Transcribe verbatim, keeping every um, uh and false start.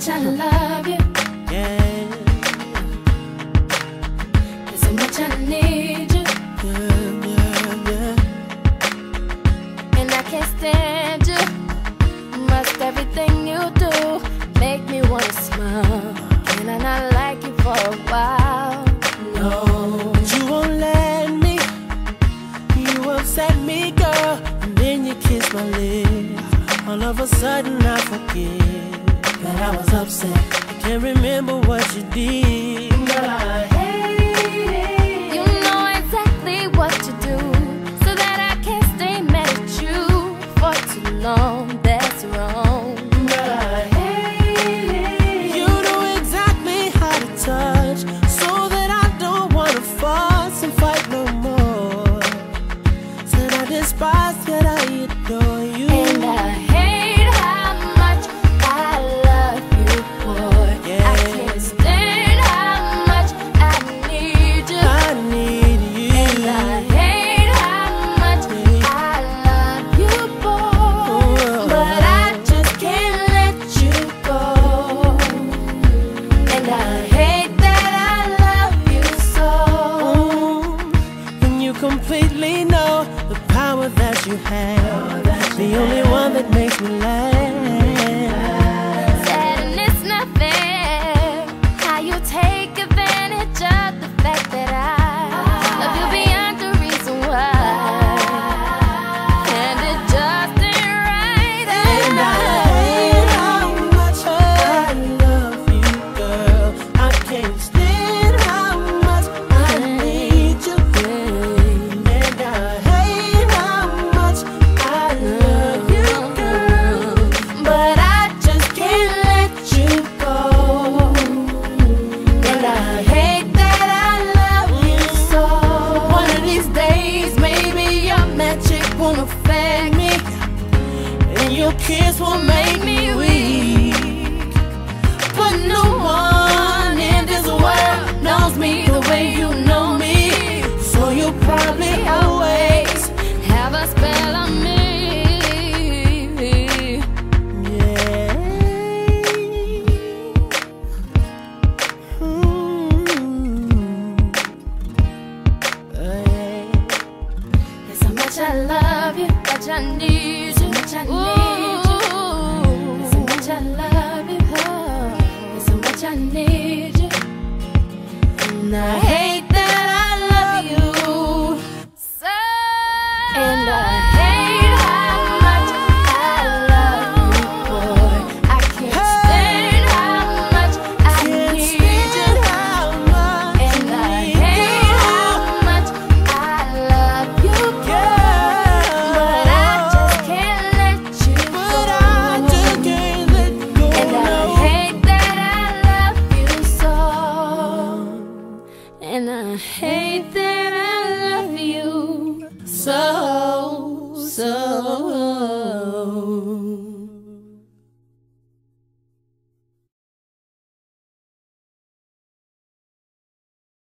much I love you. Yeah. There's so much I need you. Yeah, yeah, yeah. And I can't stand you. Must everything you do make me wanna smile. Can I not like you for a while? No. But you won't let me. You upset me, girl. And then you kiss my lips. All of a sudden I forget that I was upset. I can't remember what you did. Girl, I hate it. You know exactly what to do, so that I can't stay mad at you for too long. That's wrong. Girl, I hate it. You know exactly how to touch, so that I don't wanna fuss and fight no more. Said I despise, yet I adore you. And I hate how much I love you, boy. Yeah. I can't stand how much I need you. I need you. And I hate how much I love you, boy. But I just can't let you go. And I hate that I love you so. Mm, and you completely know the power that you have, the only one that makes me laugh. Sad and it's not fair how you take advantage of the fact that I love you beyond the reason why. And it just ain't right. And I hate how much I love you, girl. I can't stand how much I need you. And I hate how much I love you, girl. But I just can't let you go. And I hate that I love you so. One of these days, maybe your magic won't affect me, And your kiss will make me weak. but no one in this world knows me the way you know me. So you probably always, Have a spell on me. yeah. Mm. Hey. There's so much I love you, much I need you, much I need you. There's so much I love you, there's so much I need you. And I hate that I love you so. And I hate how much I love you, boy. I can't stand how much I Can't need stand you. how much And I need hate you. how much I love you, Girl. but I just can't let you But go. I just can't let go, And I no. hate that I love you so. And I hate that I love you so.